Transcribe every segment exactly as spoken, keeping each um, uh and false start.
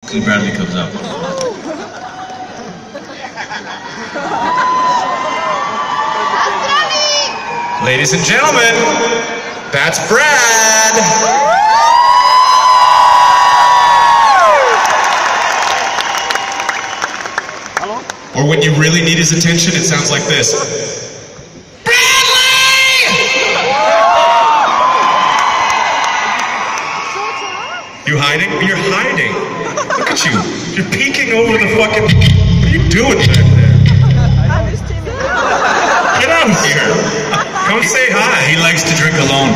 Bradley comes up. Ladies and gentlemen, that's Brad! Or when you really need his attention, it sounds like this. Bradley! You hiding? You're hiding. Look at you. You're peeking over the fucking... What are you doing back there? Get out of here. Come say hi. He likes to drink alone.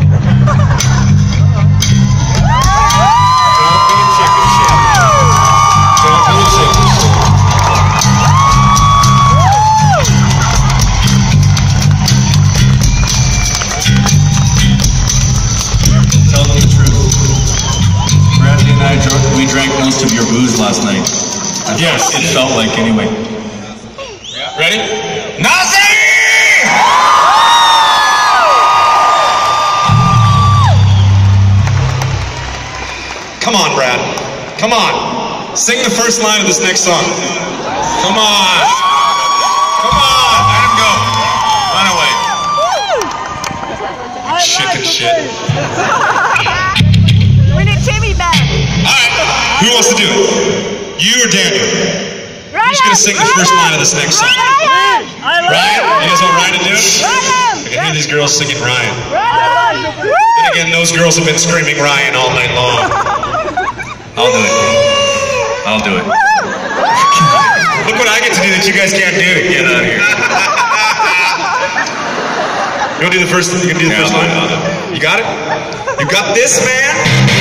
Don't do chicken shit. Don't do chicken shit. Tell them the truth. Bradley and I, we drank most of your booze last night. That's Yes. what it felt like anyway. Ready? Nazi! Come on, Brad. Come on. Sing the first line of this next song. Come on. Come on. Let him go. Run away. Chicken shit. We need Timmy back. Alright. Who wants to do it? You or Daniel? Who's going to sing the first line of this next song? Ryan! Ryan? You guys want Ryan to do it? Ryan! I can hear these girls singing Ryan. Ryan! Then again, those girls have been screaming Ryan all night long. I'll do it. I'll do it. Look what I get to do that you guys can't do. Get out of here. You want to do the first? You can do the Yeah, first I'll do line. it, I'll do it. You got it? You got this, man?